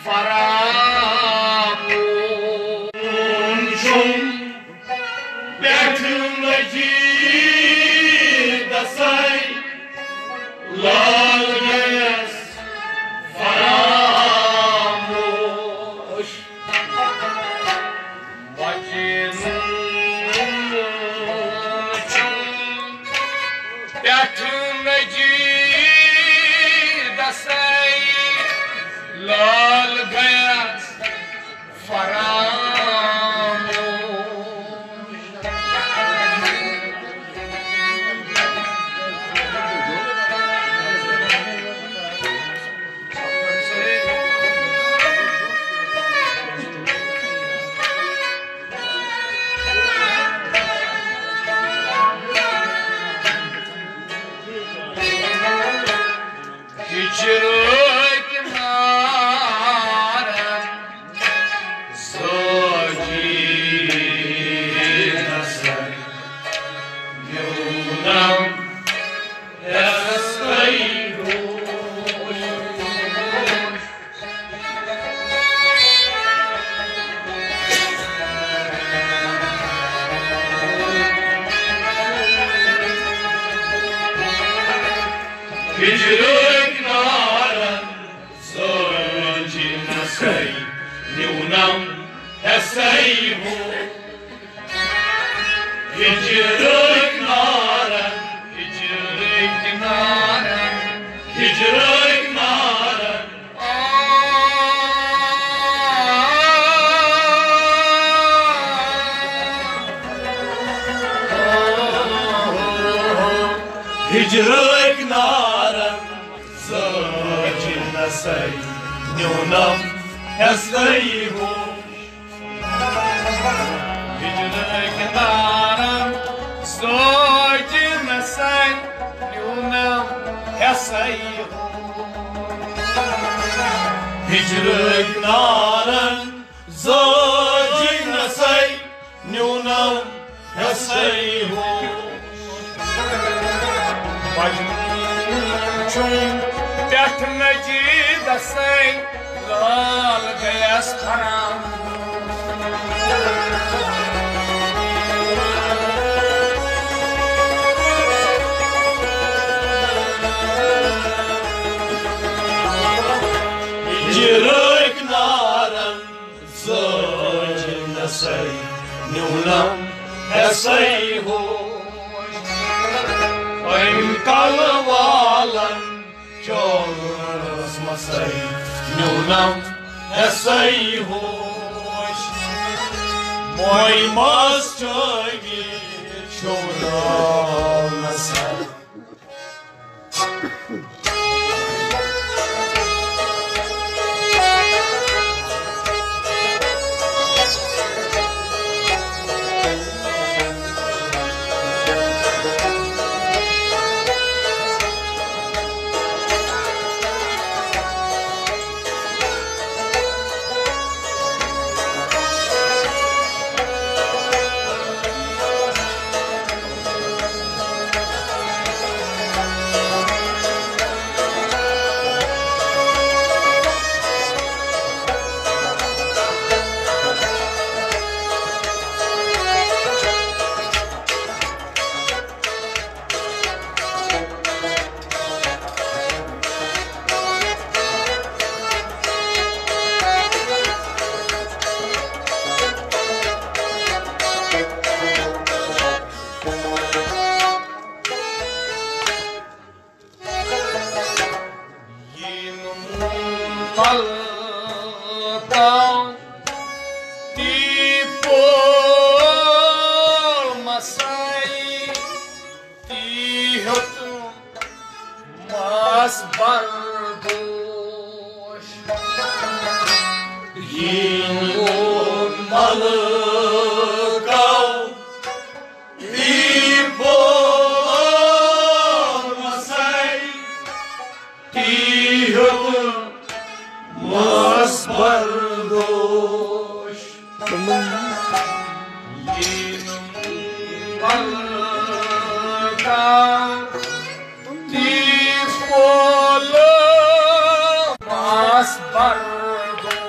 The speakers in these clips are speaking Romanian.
Mas bardo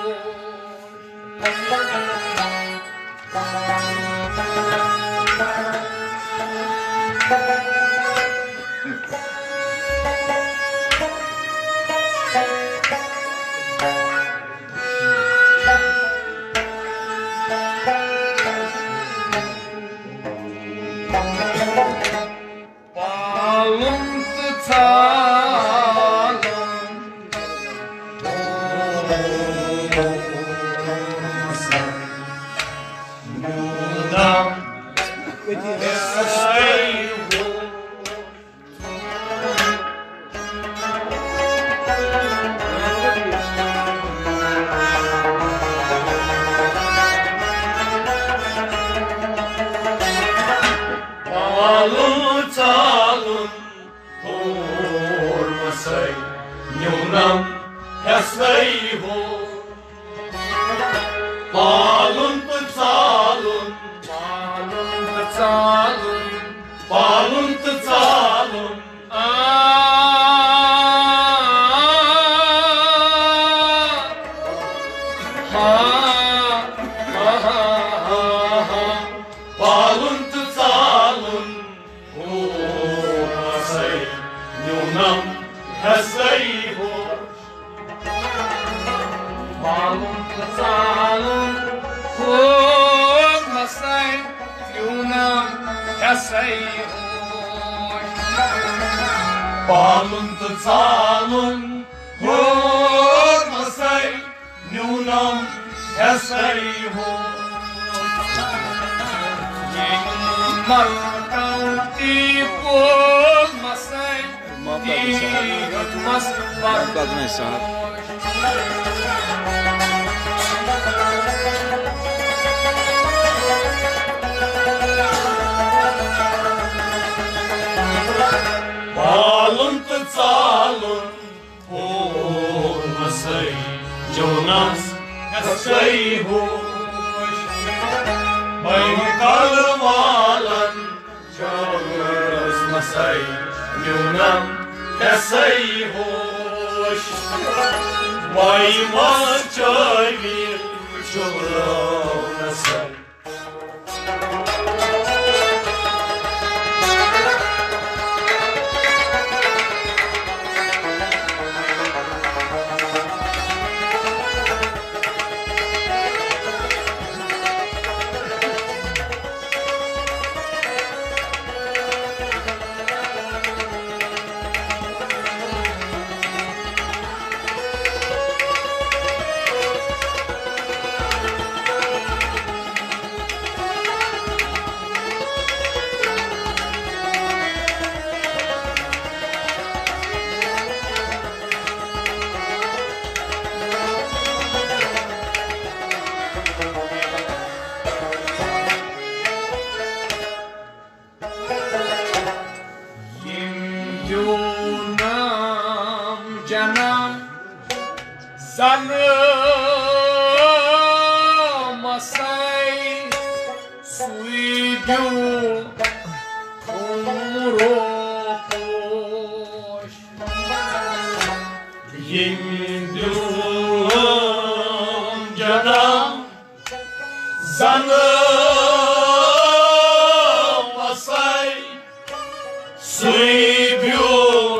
Nyunam Hesayho Balun Tzalun Balun Tzalun Balun Tzalun Masay Nyunam Hesayho Balun Tzalun Masay Nyunam Hesayho Balun Tzalun Masay Nyunam Hesayho Malkauti po masay di mas Balun Tzalun masay Nyunam Hesayho May kalmalan Jonas Masay Nyunam Hesayho May machayir Jonas Sana masay suidyo umuropos Yimdum Janam Sana Masay Suibyo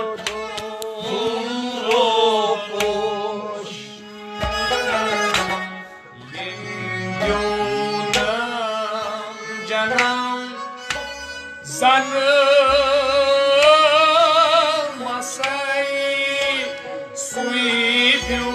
Sana masay suibyo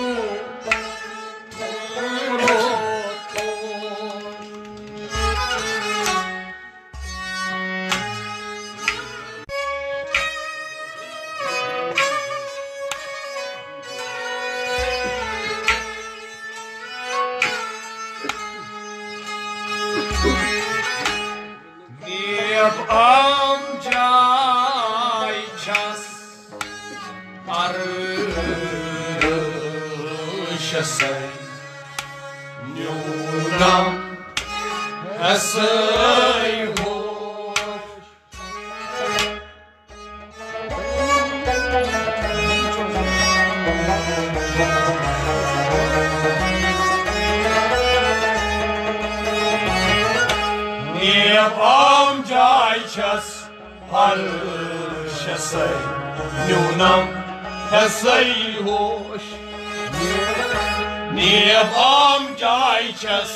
Amcay ças arışasay Nyunam Hesayho Amcay ças arışasay Nyunam Hesayho Amcay ças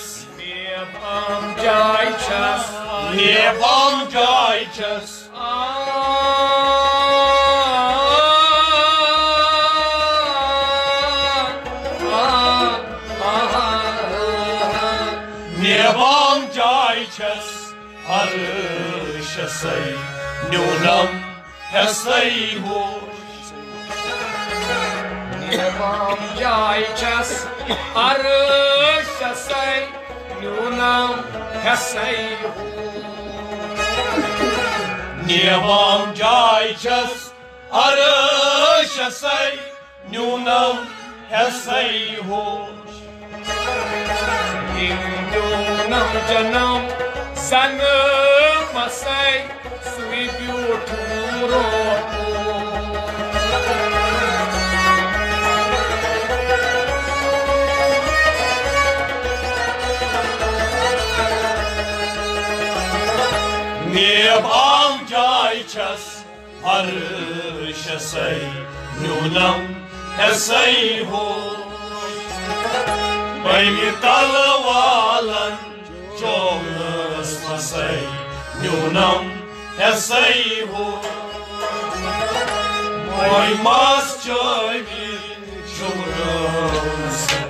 Amcay ças Amcay ças Amcay ças arışasay Nyunam Hesayho Amcay ças arışasay Nyunam Hesayho Amcay ças arışasay nunam hesay hoş. Nunam canam sanmasay suibiu turo. Nebam cayças arşasay nunam hesay hoş. Baymi talvalan çoğusmasay nunam hesay hoş. Oymaz çaymi çoğusmasay.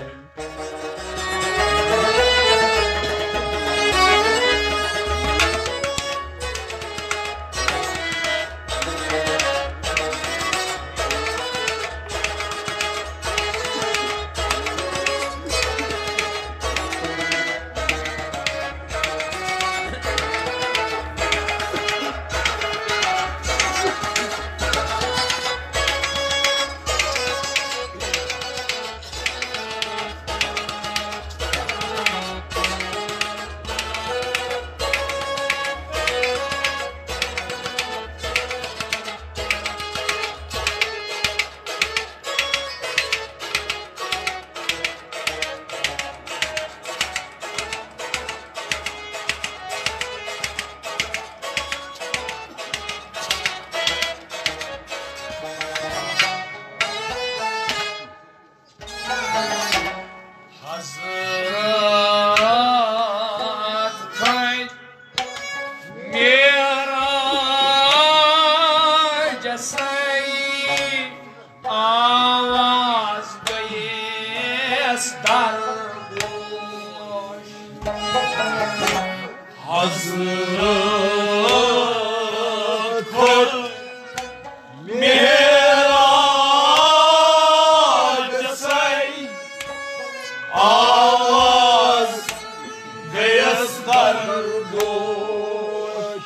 Hazret kıl mirac say avaz gayastar goş.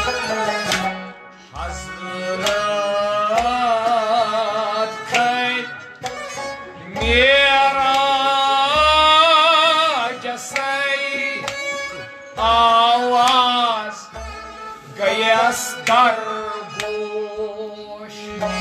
Hazret kıl mirac say avaz gayas dar goş.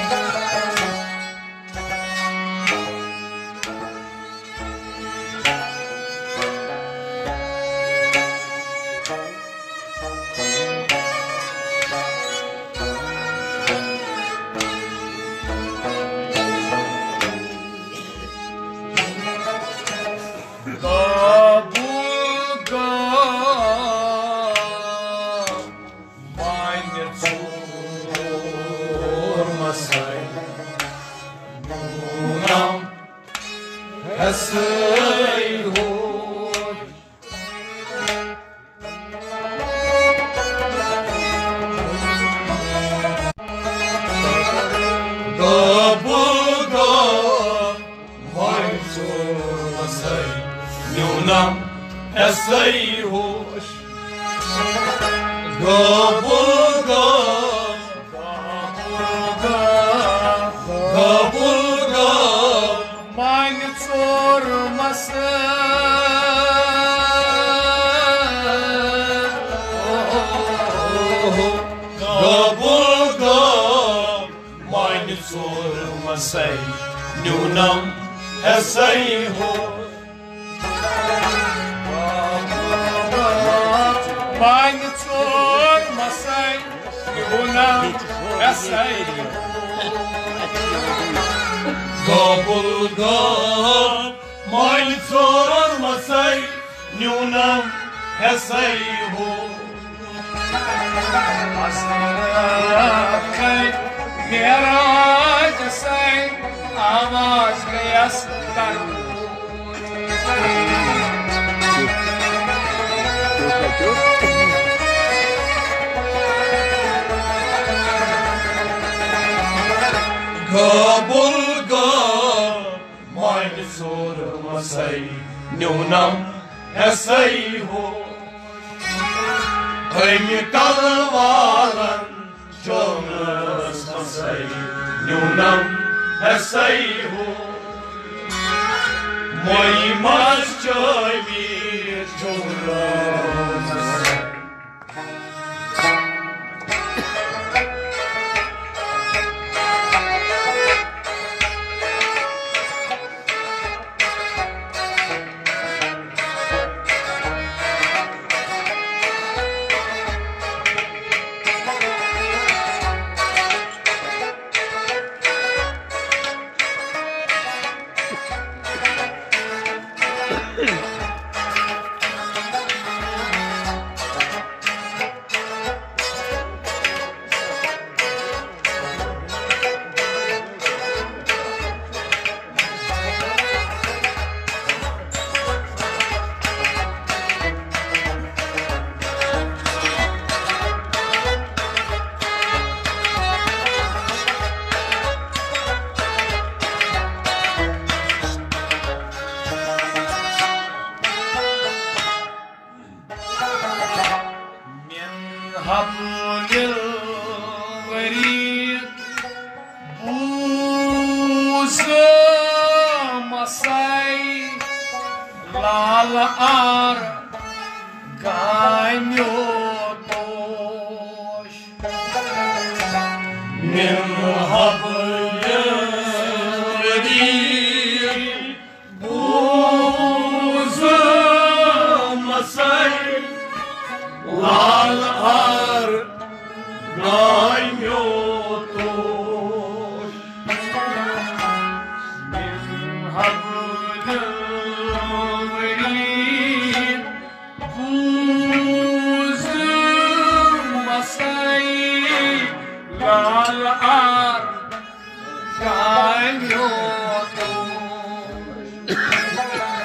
Hesay hoş. Gabuga maysurmasay nunam hesay hoş. Gabuga sormasay nunam hesay hoş. Bani sormasay nunam hesay Gabulgam may sormasay nunam hesay hoş. Hazret mirac say avaz gayas dar. Gabulgam may sormasay nunam hesay hoş. Aymi talvalan çoğusmasay nunam hesayhu Moi mas çayir çoğramasa Hablil verit buzamasai lal ar ganyotosh Min hablil verit buzamasai lal ar ganyotosh min hablil verit buzamasai lal ar ganyotosh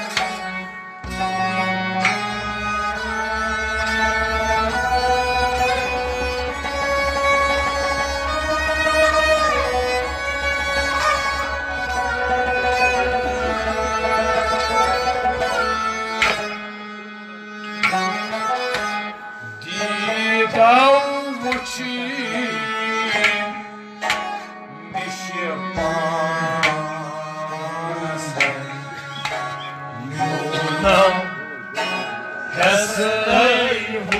hesayhu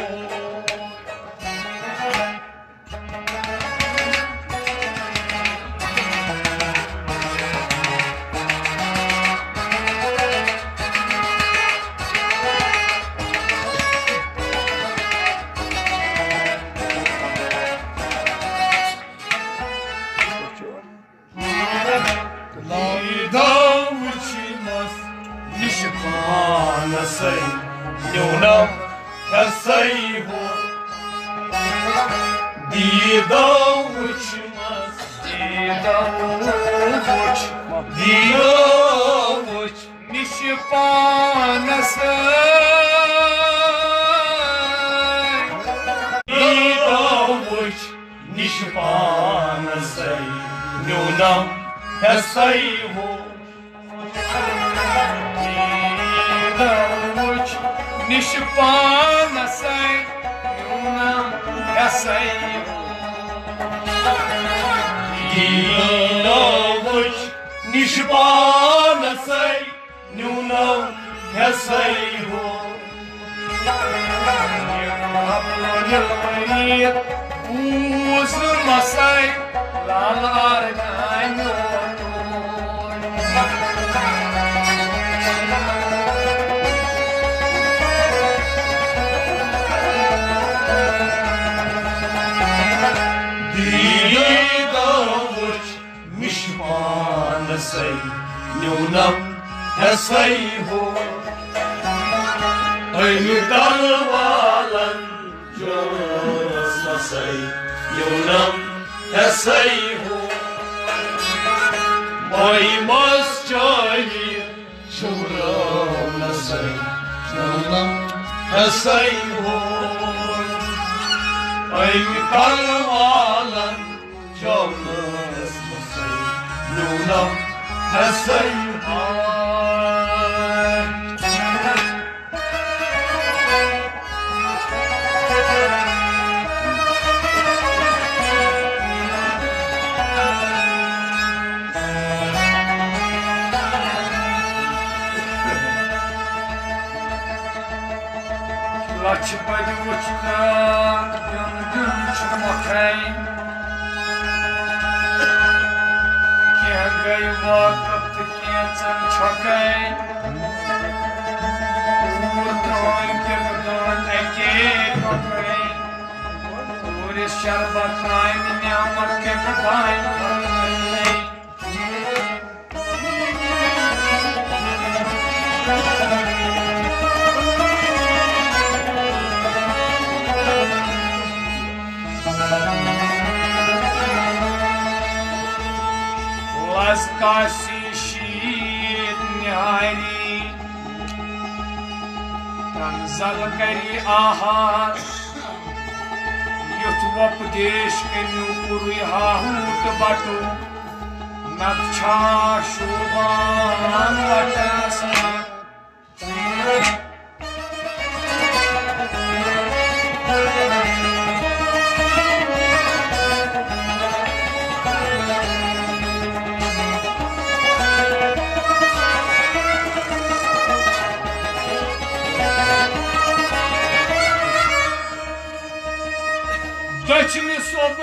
Nishpanasai Nyunam hesayhu Didam uçmaz Didam uç Nishpanasai Didam uç Nishpanasai Nyunam hesayhu Nishpanasai Yunam hesayhu Didam uç Nishpanasai Nyunam hesayhu Uzmasai lal arganyotosh Didam uç Nishpanasai Nyunam hesayhu Aydan valan Josmasai Nyunam hesayhu Moymas çayir çoğramnasai Nyunam hesayhu Aydan valan Josmasai Nyunam hesayhu लक्ष बज वुचन दिन छमकै क्या गई वक्त कैंचन छकै पूर्तों के बदन एके टोकै पूरे शरबत खाइन नियामत के खाइन Kashi sheet nyari Tanzal kari ahas Yut vapdesh kenu kurui hahut batu Nakcha shubhan vatasa Dachni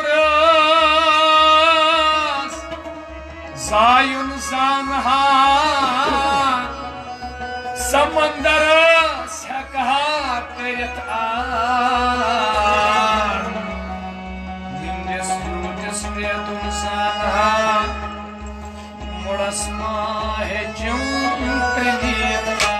sobras Zayun zanha Samandara sekha karit aan Nindis yutis retun zanha Mudas mahe jum pranita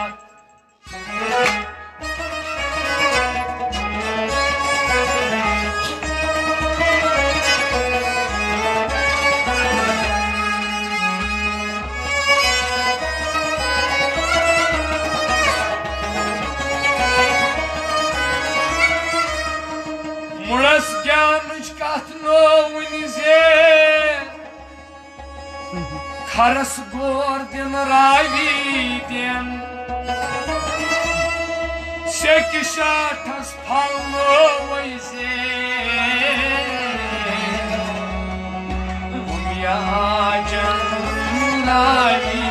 Mulas gyanıç katno unize Karas gordin ravidin Sekişatas palmo vayze Umyacan ravidin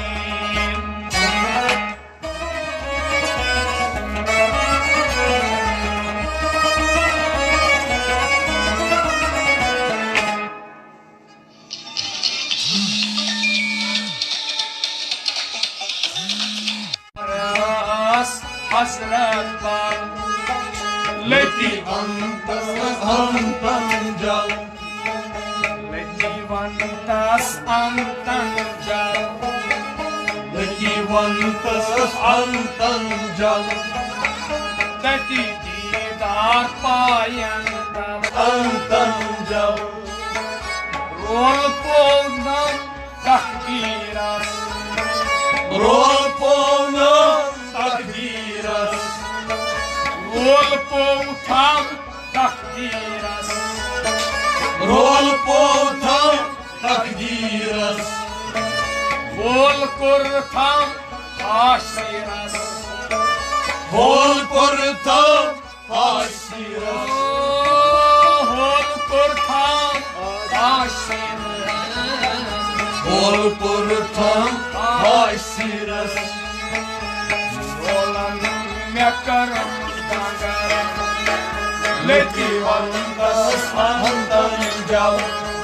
Hasret var Leti antas antanjal Leti vantas antanjal Leti vantas antanjal Leti didar payantal Antanjal Rol podnam takdiras Rol ponam takdiras Rol potam takdiras Rol ponam takdiras Rol kurtam ashiras Rol portam asiras Rol kurtam ashiras Rol portam asiras Rolan mekaram dangaram Leti vantas antanjal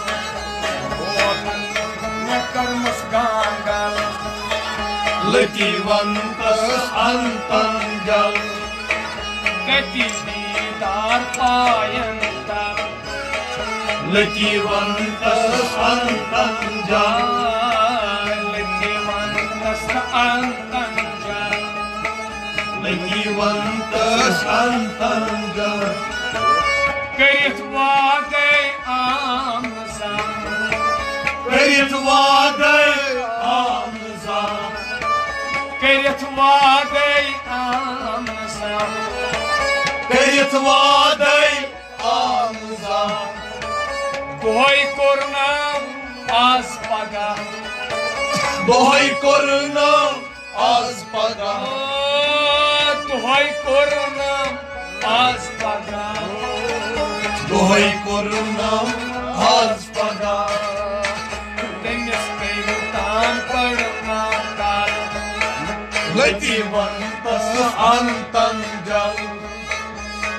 Rolan mekarmus gangal Leti vantas antanjal Kati didar payantar Leti vantas antanjal Leti vantas antanjal Leti vantas antanjal Karit vade amzam Karit vaday amzam Karit vade amzam Karit vaday amzam Koy kurnam az paga Dohay kornam az paga Koy kurnam az paga Dohay kornam az paga Deniz peyutam karnam kal Leti vantas antanjal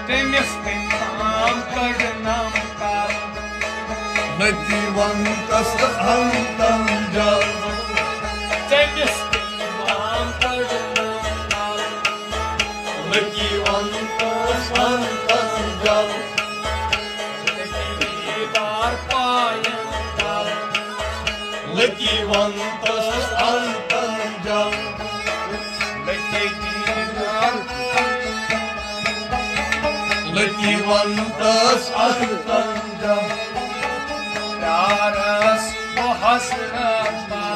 तेमिस ताम कड़नाम काल नदीवंतस अंतम जल तेमिस ताम कड़नाम काल नदीवंतस अंतम जल दीदार पायन काल नदीवंतस अंतम जल दीदार नदीवंतस अंतम जल प्यारस हसरत काल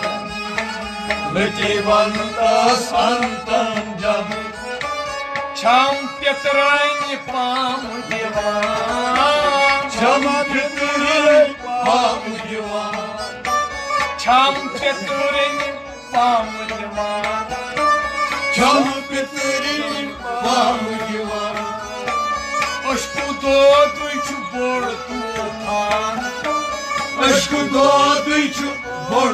नदीवंतस अंतम जल छम पितराइन पाम दिवान छम पितरे पाम दिवान छम पितराइन पाम दिवान छम पितरे पाम दिवान अश्कु दोद बोड़ तूफान अश्क दोद बोड़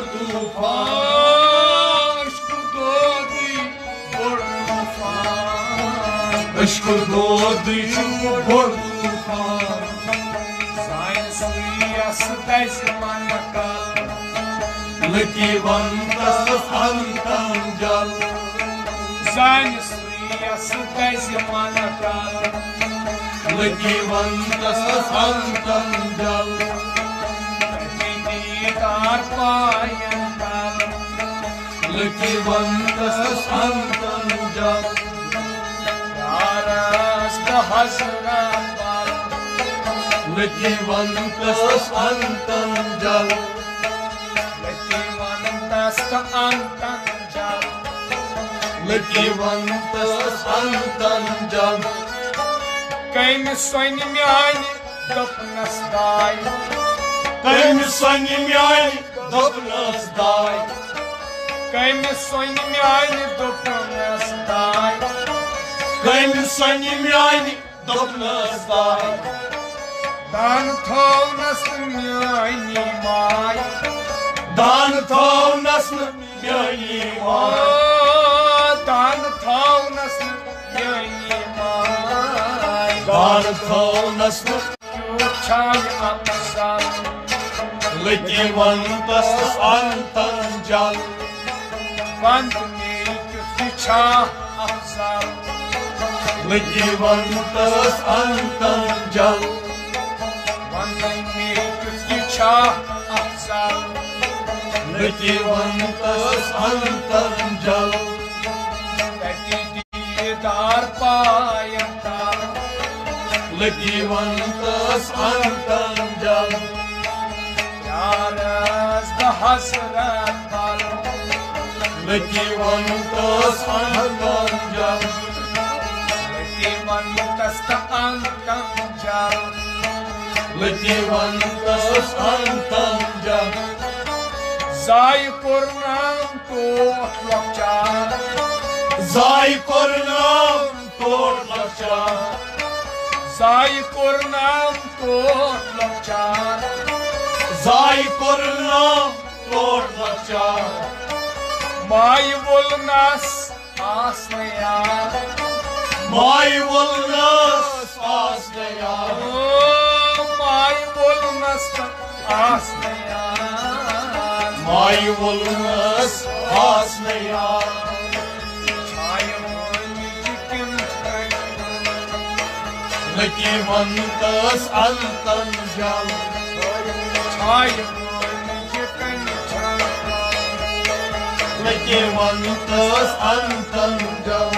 तूफान अश्कु दोद बोड़ तूफान अश्क दोद बोड़ तूफान साइंस यस दस मन काल नदीवंतस अंतम जल साइंस यस दस मन काल नदीवंतस अंतम जल दीदार पायन काल नदीवंतस अंतम जल प्यारस हसरत काल नदीवंतस अंतम जल नदीवंतस अंतम जल नदीवंतस अंतम जल कम सोन म्यान दपनस दाय कम सन म्यान दपनस दाय कम सोन म्यान दपनस दाय कम सन म्यान दपनस दाय दान थोनस म्यानी माय दान थौनस म्यानी माय दान थोनस म्यानी माय दान थौनस छाय अफसल नदीवंतस अंतम जल वंद में छा अफसल नदीवंतस अंतम जल वंद में छा अफसल नदीवंतस अंतम जल दीदार पायन काल नदीवंतस अंतम जल प्यारस हसरत काल नदीवंतस अंतम जल नदीवंतस अंतम जल नदीवंतस अंतम जल जाय कुर्नाम तो लचार जाय कुर्नाम तोड़ लचार जाय कुर्नाम तो लचार जाय कुर्नाम तोड़ लचार माय वुलनस आसनयार माय वुलनस आसनयार माय वुलनस आसनयार माय वुलनस आसनयार नदीवंतस अंतम जल नदीवंतस अंतम जल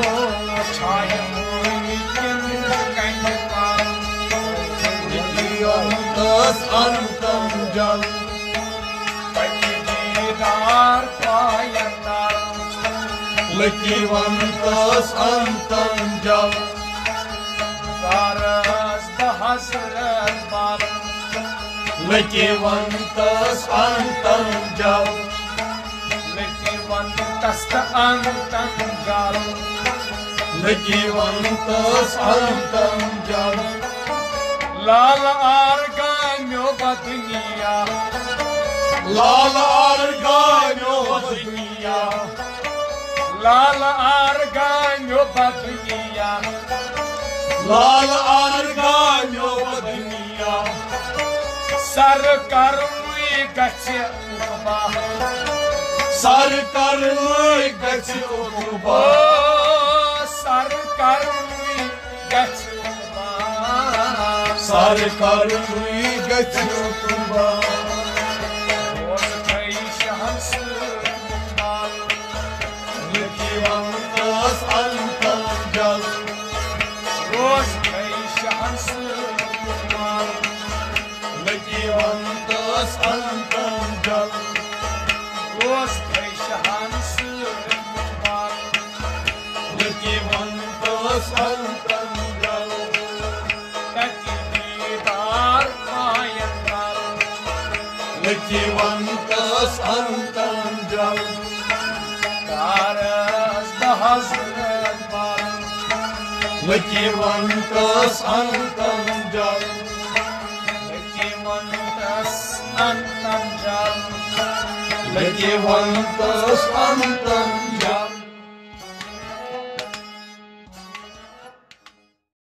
नदीवंतस अंतम जल दीदार पायन नदीवंतस अंतम जल प्यारस हसरत काल नदीवंतस अंतम जल नदीवंतस अंतम जल नदीवंतस अंतम जल लाल आर्गान्यो बदनिया लाल आर्गान्यो बदनिया लाल आर्गान्यो बदनिया लाल आरगान्यो दुनिया सर करनुई गछि उकबा सर करनुई गछि उकबा सर करनुई गछि उकबा सर करनुई गछि उकबा रोज थई शहंस माल लिखिवंतस अंतम जल रोज थई शहंस माल लिखिवंतस अंतम जल रोज थई शहंस माल लिखिवंतस अंतम जल तकी दीदार पायन काल लिखिवंतस अंतम जल कारस बहज़रत बाल लिखिवंतस अंतम जल लिखिवंतस अंतम जल लिखिवंतस अंतम जल